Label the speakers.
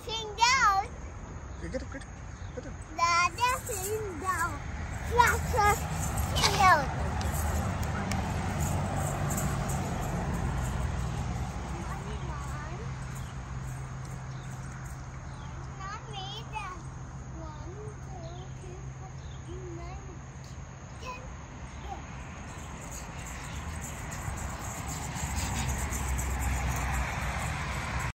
Speaker 1: Down.
Speaker 2: Get it, get it, get it.
Speaker 1: Dada, sitting down. Tractor, sitting down.